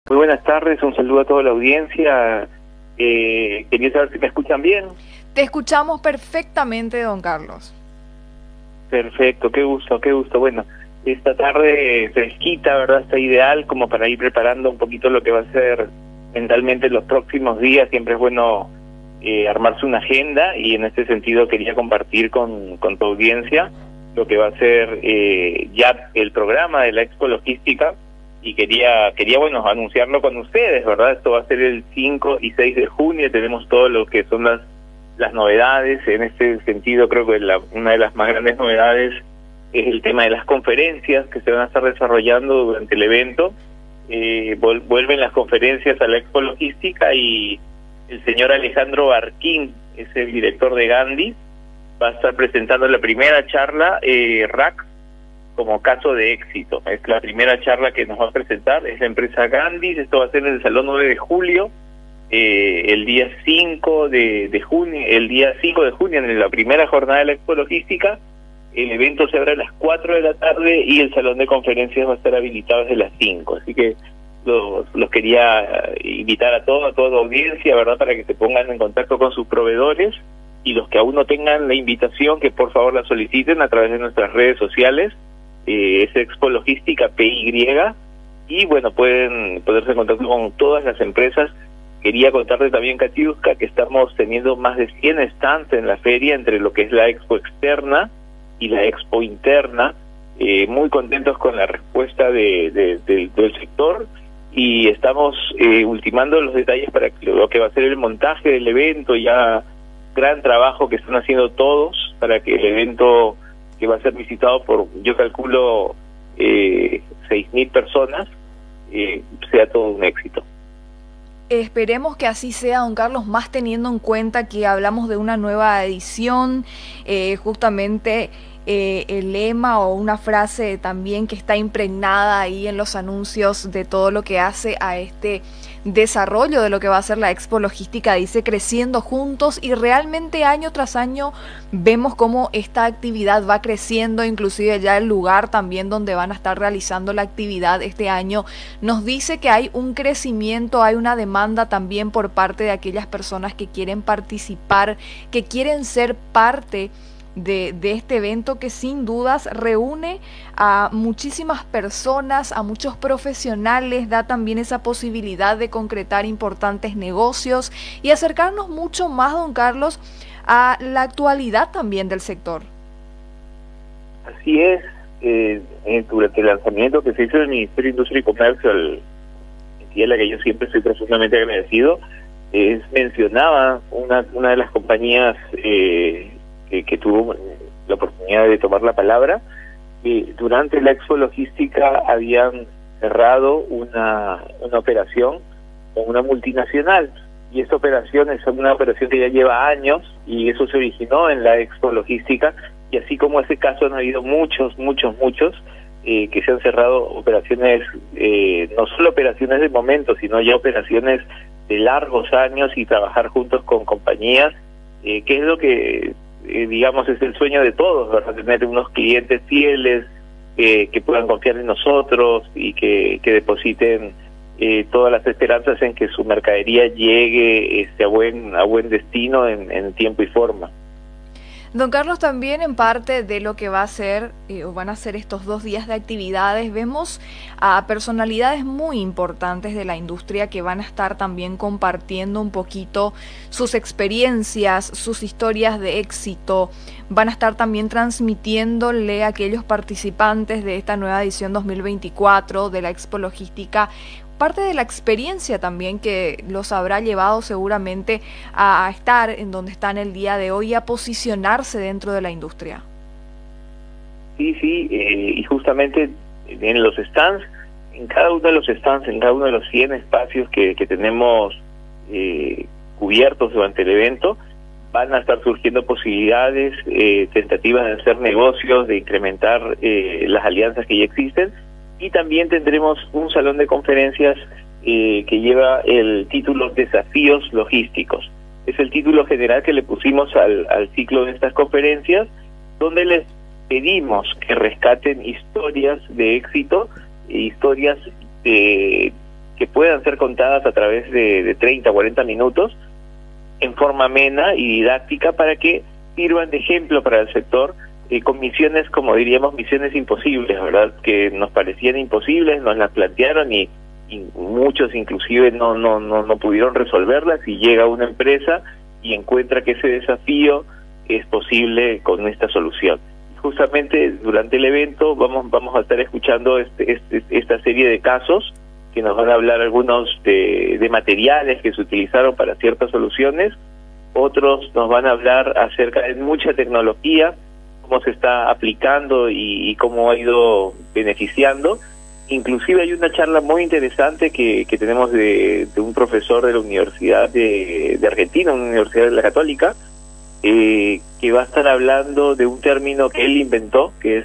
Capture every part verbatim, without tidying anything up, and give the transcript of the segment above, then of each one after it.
Muy buenas tardes, un saludo a toda la audiencia. Eh, quería saber si me escuchan bien. Te escuchamos perfectamente, don Carlos. Perfecto, qué gusto, qué gusto. Bueno, esta tarde fresquita, ¿verdad? Está ideal como para ir preparando un poquito lo que va a ser mentalmente los próximos días. Siempre es bueno eh, armarse una agenda, y en este sentido quería compartir con, con tu audiencia lo que va a ser eh, ya el programa de la Expo Logística, y quería, quería bueno, anunciarlo con ustedes, ¿verdad? Esto va a ser el cinco y seis de junio, tenemos todo lo que son las las novedades. En este sentido creo que la, una de las más grandes novedades es el tema de las conferencias que se van a estar desarrollando durante el evento. Eh, vol, vuelven las conferencias a la Expo Logística, y el señor Alejandro Barquín es el director de Gandhi, va a estar presentando la primera charla, eh, R A C como caso de éxito. Es la primera charla que nos va a presentar, es la empresa Gandhi. Esto va a ser en el Salón nueve de julio, eh, el día cinco de, de junio, el día cinco de junio, en la primera jornada de la Expo Logística. El evento se abre a las cuatro de la tarde y el salón de conferencias va a estar habilitado desde las cinco. Así que los, los quería invitar a toda, a toda la audiencia, ¿verdad?, para que se pongan en contacto con sus proveedores, y los que aún no tengan la invitación, que por favor la soliciten a través de nuestras redes sociales. Eh, es Expo Logística P Y, y bueno, pueden ponerse en contacto con todas las empresas. Quería contarte también, Katiuska, que estamos teniendo más de cien stands en la feria, entre lo que es la Expo Externa y la Expo Interna. Eh, muy contentos con la respuesta de, de, de, del sector, y estamos eh, ultimando los detalles para lo que va a ser el montaje del evento. Ya gran trabajo que están haciendo todos para que el evento, que va a ser visitado por, yo calculo, eh, seis mil personas, eh, sea todo un éxito. Esperemos que así sea, don Carlos, más teniendo en cuenta que hablamos de una nueva edición, eh, justamente eh, el lema o una frase también que está impregnada ahí en los anuncios de todo lo que hace a este desarrollo de lo que va a ser la Expo Logística, dice creciendo juntos, y realmente año tras año vemos cómo esta actividad va creciendo. Inclusive ya el lugar también donde van a estar realizando la actividad este año nos dice que hay un crecimiento, hay una demanda también por parte de aquellas personas que quieren participar, que quieren ser parte De, de este evento, que sin dudas reúne a muchísimas personas, a muchos profesionales, da también esa posibilidad de concretar importantes negocios y acercarnos mucho más, don Carlos, a la actualidad también del sector. Así es. Eh, durante el lanzamiento que se hizo del Ministerio de Industria y Comercio, al, a la que yo siempre estoy profundamente agradecido, es, mencionaba una, una de las compañías eh, Que, que tuvo la oportunidad de tomar la palabra. Eh, durante la Expo Logística habían cerrado una, una operación con una multinacional, y esta operación es una operación que ya lleva años, y eso se originó en la Expo Logística, y así como ese caso han habido muchos, muchos, muchos eh, que se han cerrado operaciones, eh, no solo operaciones de momento, sino ya operaciones de largos años, y trabajar juntos con compañías, eh, que es lo que Eh, digamos, es el sueño de todos, ¿verdad? Tener unos clientes fieles, eh, que puedan confiar en nosotros, y que, que depositen eh, todas las esperanzas en que su mercadería llegue este, a buen a buen destino en, en tiempo y forma. Don Carlos, también en parte de lo que va a ser eh, o van a ser estos dos días de actividades, vemos a personalidades muy importantes de la industria que van a estar también compartiendo un poquito sus experiencias, sus historias de éxito. Van a estar también transmitiéndole a aquellos participantes de esta nueva edición dos mil veinticuatro de la Expo Logística parte de la experiencia también que los habrá llevado seguramente a estar en donde están el día de hoy, a posicionarse dentro de la industria. Sí, sí, eh, y justamente en los stands, en cada uno de los stands, en cada uno de los cien espacios que, que tenemos eh, cubiertos durante el evento, van a estar surgiendo posibilidades, eh, tentativas de hacer negocios, de incrementar eh, las alianzas que ya existen. Y también tendremos un salón de conferencias eh, que lleva el título Desafíos Logísticos. Es el título general que le pusimos al, al ciclo de estas conferencias, donde les pedimos que rescaten historias de éxito, historias de, que puedan ser contadas a través de, de treinta, cuarenta minutos, en forma amena y didáctica, para que sirvan de ejemplo para el sector, eh, con misiones, como diríamos, misiones imposibles, ¿verdad? Que nos parecían imposibles, nos las plantearon y, y muchos inclusive no, no, no, no pudieron resolverlas, y llega una empresa y encuentra que ese desafío es posible con esta solución. Justamente durante el evento vamos, vamos a estar escuchando este, este, esta serie de casos que nos van a hablar algunos de, de materiales que se utilizaron para ciertas soluciones, otros nos van a hablar acerca de mucha tecnología, cómo se está aplicando y, y cómo ha ido beneficiando. Inclusive hay una charla muy interesante que, que tenemos de, de un profesor de la Universidad de, de Argentina, una universidad de la Católica, eh, que va a estar hablando de un término que él inventó, que es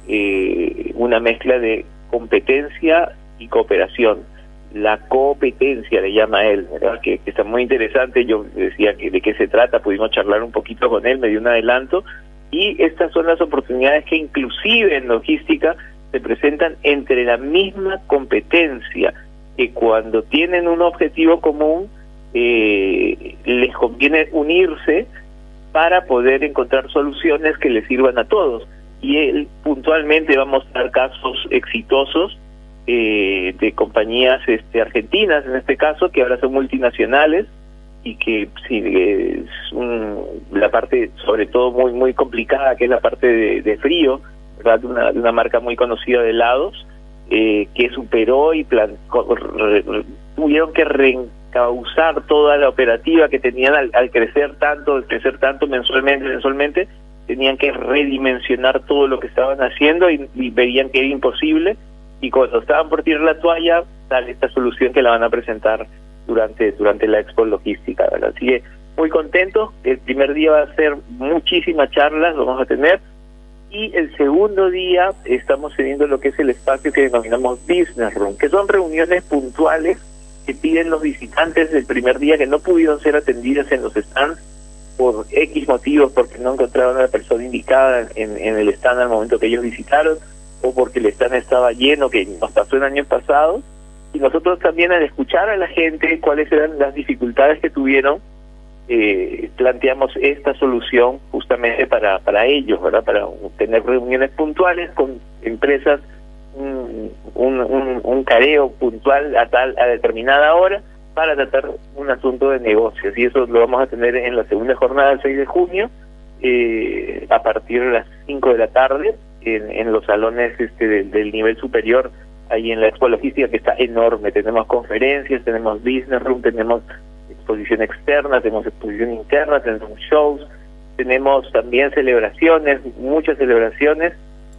eh, una mezcla de competencia y cooperación. La competencia le llama él, ¿verdad? Que, que está muy interesante. Yo decía que de qué se trata, pudimos charlar un poquito con él, me dio un adelanto, y estas son las oportunidades que inclusive en logística se presentan entre la misma competencia, que cuando tienen un objetivo común eh, les conviene unirse para poder encontrar soluciones que les sirvan a todos. Y él puntualmente va a mostrar casos exitosos eh, de compañías este, argentinas, en este caso, que ahora son multinacionales, y que sí, es un, la parte sobre todo muy muy complicada, que es la parte de, de frío, ¿verdad? De una, de una marca muy conocida de helados, eh, que superó y plan, re, re, tuvieron que reencauzar toda la operativa que tenían al, al crecer tanto, al crecer tanto mensualmente, mensualmente, tenían que redimensionar todo lo que estaban haciendo y, y veían que era imposible, y cuando estaban por tirar la toalla, sale esta solución que la van a presentar durante durante la Expo Logística, ¿verdad? Así que muy contentos. El primer día va a ser muchísimas charlas, vamos a tener, y el segundo día estamos teniendo lo que es el espacio que denominamos Business Room, que son reuniones puntuales que piden los visitantes del primer día, que no pudieron ser atendidas en los stands por X motivos, porque no encontraron a la persona indicada en, en el stand al momento que ellos visitaron, o porque el stand estaba lleno, que nos pasó en años pasados. Y nosotros también, al escuchar a la gente cuáles eran las dificultades que tuvieron, eh, planteamos esta solución justamente para para ellos, ¿verdad? Para tener reuniones puntuales con empresas, un, un, un, un careo puntual a tal a determinada hora para tratar un asunto de negocios. Y eso lo vamos a tener en la segunda jornada del seis de junio, eh, a partir de las cinco de la tarde, en, en los salones este del, del nivel superior, ahí en la Expo Logística, que está enorme. Tenemos conferencias, tenemos business room, tenemos exposición externa, tenemos exposición interna, tenemos shows, tenemos también celebraciones, muchas celebraciones,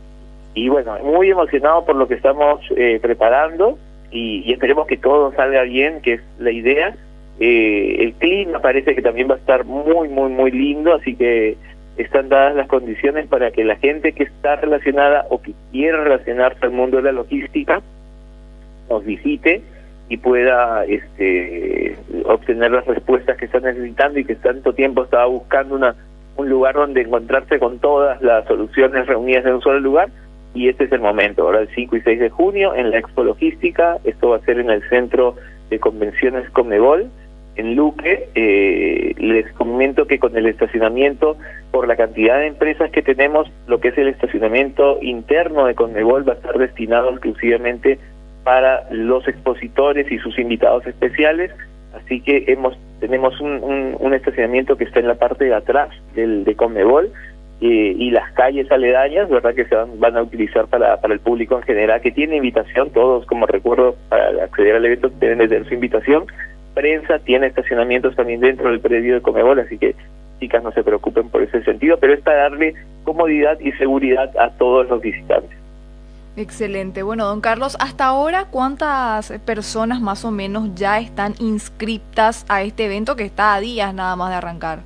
y bueno, muy emocionado por lo que estamos eh, preparando, y, y esperemos que todo salga bien, que es la idea. Eh, el clima parece que también va a estar muy, muy, muy lindo, así que están dadas las condiciones para que la gente que está relacionada o que quiera relacionarse al mundo de la logística nos visite y pueda este, obtener las respuestas que está necesitando y que tanto tiempo estaba buscando una un lugar donde encontrarse con todas las soluciones reunidas en un solo lugar. Y este es el momento, ahora el cinco y seis de junio en la Expo Logística. Esto va a ser en el Centro de Convenciones Conmebol, en Luque. Eh, les comento que con el estacionamiento, por la cantidad de empresas que tenemos, lo que es el estacionamiento interno de Conmebol va a estar destinado exclusivamente para los expositores y sus invitados especiales, así que hemos tenemos un, un, un estacionamiento que está en la parte de atrás del de Conmebol, eh, y las calles aledañas, verdad, que se van, van a utilizar para, para el público en general, que tiene invitación. Todos, como recuerdo, para acceder al evento deben de tener su invitación. Prensa tiene estacionamientos también dentro del predio de Conmebol, así que chicas, no se preocupen por ese sentido, pero es para darle comodidad y seguridad a todos los visitantes. Excelente. Bueno, don Carlos, hasta ahora, ¿cuántas personas más o menos ya están inscriptas a este evento que está a días nada más de arrancar?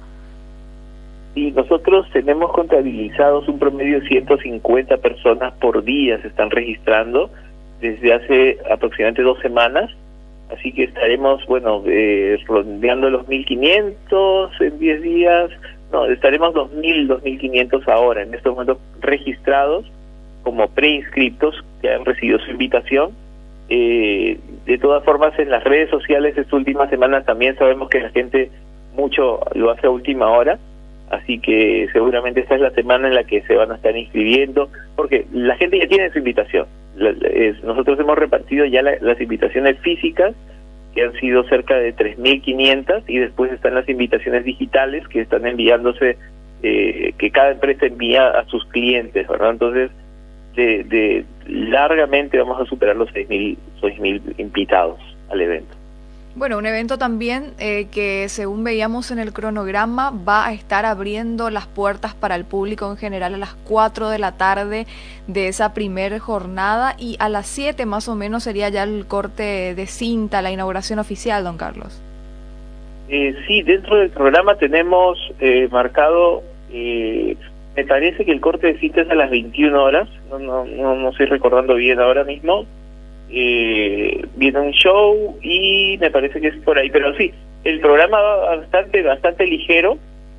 Y nosotros tenemos contabilizados un promedio de ciento cincuenta personas por día se están registrando desde hace aproximadamente dos semanas. Así que estaremos, bueno, eh, rondeando los mil quinientos en diez días. No, estaremos dos mil, dos mil quinientos ahora, en estos momentos registrados como preinscriptos, que han recibido su invitación. Eh, de todas formas, en las redes sociales esta última semana también sabemos que la gente mucho lo hace a última hora, así que seguramente esta es la semana en la que se van a estar inscribiendo, porque la gente ya tiene su invitación. La, es, nosotros hemos repartido ya la, las invitaciones físicas, que han sido cerca de tres mil quinientas, y después están las invitaciones digitales que están enviándose, eh, que cada empresa envía a sus clientes, ¿verdad? Entonces, de, de largamente vamos a superar los seis mil invitados al evento. Bueno, un evento también eh, que, según veíamos en el cronograma, va a estar abriendo las puertas para el público en general a las cuatro de la tarde de esa primera jornada, y a las siete más o menos sería ya el corte de cinta, la inauguración oficial, don Carlos. Eh, sí, dentro del programa tenemos eh, marcado, eh, me parece que el corte de cinta es a las veintiuna horas, no, no, no, no estoy recordando bien ahora mismo. Eh, viene un show y me parece que es por ahí, pero sí, el programa va bastante bastante ligero,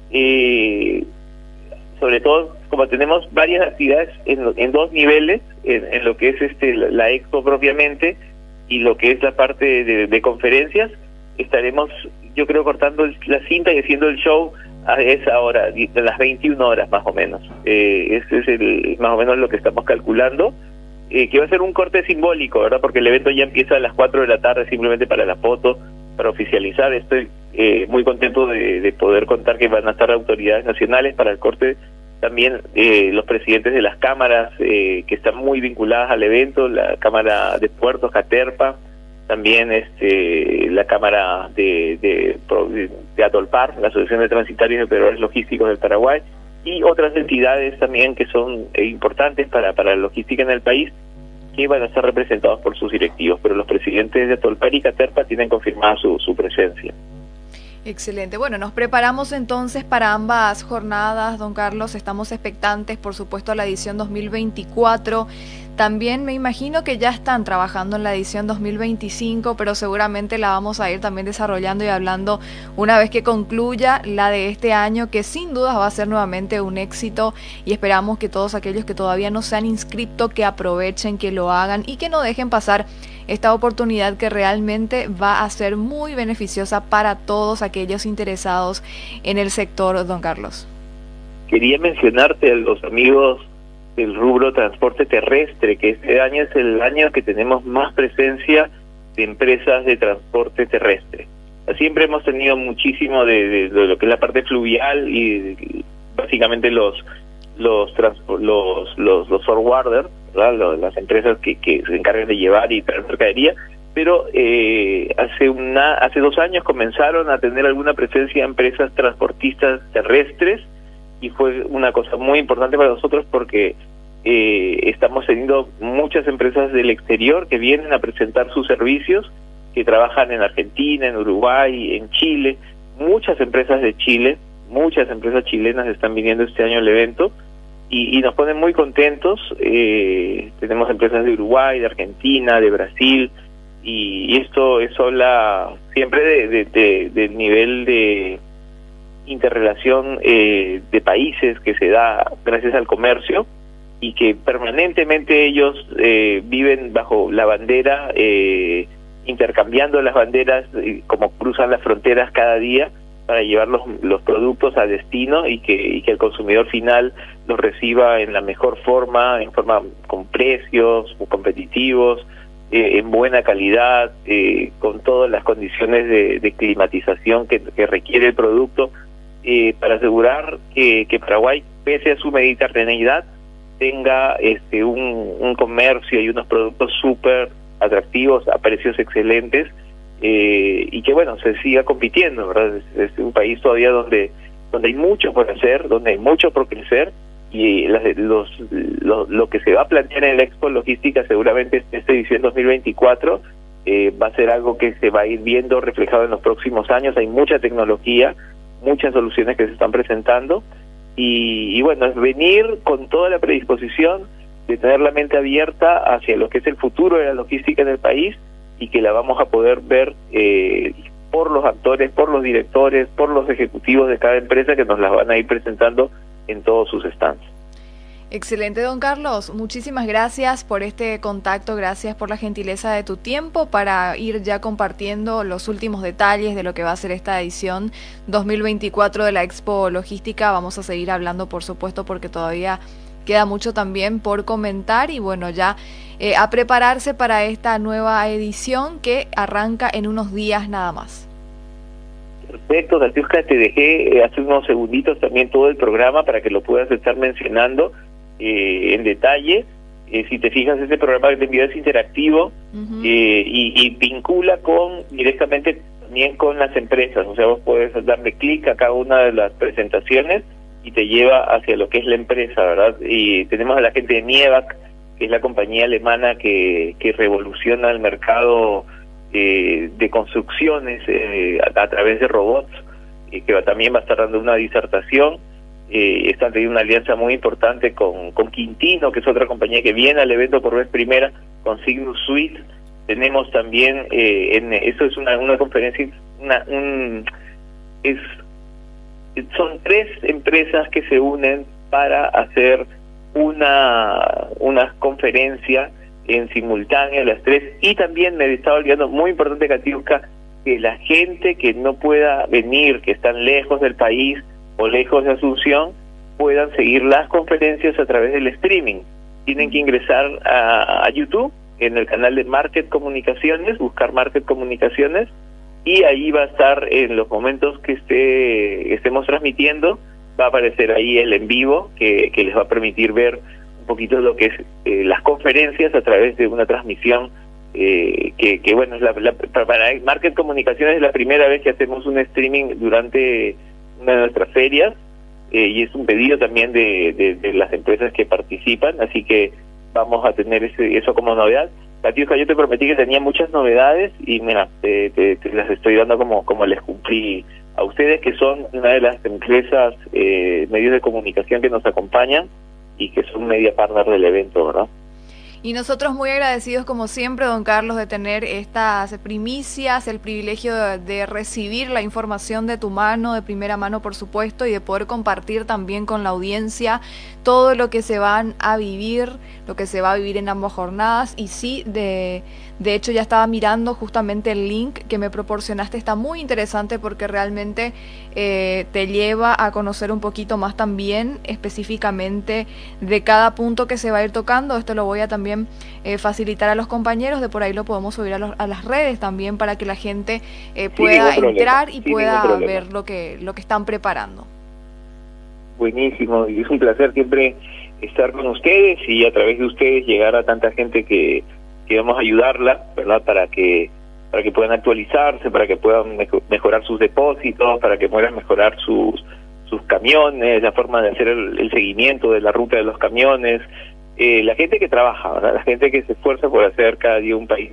eh, sobre todo como tenemos varias actividades en, en dos niveles, en, en lo que es este la, la expo propiamente y lo que es la parte de, de conferencias. Estaremos, yo creo, cortando el, la cinta y haciendo el show a esa hora, a las veintiuna horas más o menos. Eh, ese es el, más o menos lo que estamos calculando. Eh, que va a ser un corte simbólico, ¿verdad? Porque el evento ya empieza a las cuatro de la tarde simplemente para la foto, para oficializar. Estoy eh, muy contento de, de poder contar que van a estar autoridades nacionales para el corte, también eh, los presidentes de las cámaras eh, que están muy vinculadas al evento, la Cámara de Puertos, Caterpa, también este la Cámara de, de, de, de Atolpar, la Asociación de Transitarios y Operadores Logísticos del Paraguay, y otras entidades también que son eh, importantes para, para la logística en el país, que van a estar representados por sus directivos, pero los presidentes de Atolpar y Caterpa tienen confirmada su, su presencia. Excelente. Bueno, nos preparamos entonces para ambas jornadas, don Carlos. Estamos expectantes, por supuesto, a la edición dos mil veinticuatro. También me imagino que ya están trabajando en la edición dos mil veinticinco, pero seguramente la vamos a ir también desarrollando y hablando una vez que concluya la de este año, que sin dudas va a ser nuevamente un éxito, y esperamos que todos aquellos que todavía no se han inscrito, que aprovechen, que lo hagan y que no dejen pasar esta oportunidad que realmente va a ser muy beneficiosa para todos aquellos interesados en el sector, don Carlos. Quería mencionarte a los amigos del rubro transporte terrestre, que este año es el año que tenemos más presencia de empresas de transporte terrestre. Siempre hemos tenido muchísimo de, de, de lo que es la parte fluvial y de, básicamente los los los los, los forwarders, ¿verdad? Las empresas que, que se encargan de llevar y traer mercadería, pero eh, hace una hace dos años comenzaron a tener alguna presencia empresas transportistas terrestres, y fue una cosa muy importante para nosotros porque eh, estamos teniendo muchas empresas del exterior que vienen a presentar sus servicios, que trabajan en Argentina, en Uruguay, en Chile. Muchas empresas de Chile, muchas empresas chilenas están viniendo este año al evento, y, y nos ponen muy contentos. Eh, tenemos empresas de Uruguay, de Argentina, de Brasil, y, y esto eso habla siempre de, de, de, del nivel de interrelación eh, de países que se da gracias al comercio, y que permanentemente ellos eh, viven bajo la bandera, eh, intercambiando las banderas, eh, como cruzan las fronteras cada día para llevar los, los productos a destino, y que, y que el consumidor final los reciba en la mejor forma, en forma con precios competitivos, eh, en buena calidad, eh, con todas las condiciones de, de climatización que, que requiere el producto, eh, para asegurar que, que Paraguay, pese a su mediterraneidad, tenga este un, un comercio y unos productos súper atractivos a precios excelentes, eh, y que bueno, se siga compitiendo, ¿verdad? Es, es un país todavía donde donde hay mucho por hacer, donde hay mucho por crecer, y las, los, lo, lo que se va a plantear en la Expo Logística seguramente esta edición dos mil veinticuatro eh, va a ser algo que se va a ir viendo reflejado en los próximos años. Hay mucha tecnología, muchas soluciones que se están presentando, y, y bueno, es venir con toda la predisposición de tener la mente abierta hacia lo que es el futuro de la logística en el país, y que la vamos a poder ver eh, por los actores, por los directores, por los ejecutivos de cada empresa, que nos las van a ir presentando en todos sus stands. Excelente, don Carlos. Muchísimas gracias por este contacto, gracias por la gentileza de tu tiempo para ir ya compartiendo los últimos detalles de lo que va a ser esta edición dos mil veinticuatro de la Expo Logística. Vamos a seguir hablando, por supuesto, porque todavía queda mucho también por comentar y bueno, ya eh, a prepararse para esta nueva edición que arranca en unos días nada más. Perfecto, Katiuska, te dejé eh, hace unos segunditos también todo el programa para que lo puedas estar mencionando eh, en detalle. Eh, si te fijas, ese programa que te envío es interactivo. Uh-huh. eh, y, y vincula con directamente también con las empresas. O sea, vos puedes darle clic a cada una de las presentaciones y te lleva hacia lo que es la empresa, ¿verdad? Y tenemos a la gente de Nievac, que es la compañía alemana que, que revoluciona el mercado eh, de construcciones eh, a, a través de robots, y que va, también va a estar dando una disertación. Eh, están teniendo una alianza muy importante con, con Quintino, que es otra compañía que viene al evento por vez primera, con Signus Suite. Tenemos también, eh, en, eso es una, una conferencia, una, un, es son tres empresas que se unen para hacer una una conferencia en simultáneo, las tres, y también me estaba olvidando, muy importante, Katiuska, que la gente que no pueda venir, que están lejos del país o lejos de Asunción, puedan seguir las conferencias a través del streaming. Tienen que ingresar a, a YouTube, en el canal de Market Comunicaciones, buscar Market Comunicaciones, y ahí va a estar en los momentos que esté estemos transmitiendo, va a aparecer ahí el en vivo que, que les va a permitir ver un poquito lo que es eh, las conferencias a través de una transmisión eh, que, que bueno, es la, la, para Market Comunicaciones es la primera vez que hacemos un streaming durante una de nuestras ferias, eh, y es un pedido también de, de, de las empresas que participan, así que vamos a tener ese, eso como novedad. Katiuska, yo te prometí que tenía muchas novedades y mira, te, te, te las estoy dando como, como les cumplí a ustedes, que son una de las empresas, eh, medios de comunicación que nos acompañan y que son media partner del evento, ¿verdad? Y nosotros muy agradecidos como siempre, don Carlos, de tener estas primicias, el privilegio de, de recibir la información de tu mano, de primera mano por supuesto, y de poder compartir también con la audiencia todo lo que se van a vivir, lo que se va a vivir en ambas jornadas. Y sí, de, de hecho ya estaba mirando justamente el link que me proporcionaste, está muy interesante porque realmente eh, te lleva a conocer un poquito más también específicamente de cada punto que se va a ir tocando. Esto lo voy a también Eh, facilitar a los compañeros, de por ahí lo podemos subir a, los, a las redes también para que la gente eh, pueda entrar y pueda ver lo que lo que están preparando. Buenísimo, y es un placer siempre estar con ustedes y a través de ustedes llegar a tanta gente que, que vamos a ayudarla, ¿verdad? Para que para que puedan actualizarse, para que puedan mejorar sus depósitos, para que puedan mejorar sus sus camiones, la forma de hacer el, el seguimiento de la ruta de los camiones. Eh, la gente que trabaja, ¿verdad? La gente que se esfuerza por hacer cada día un país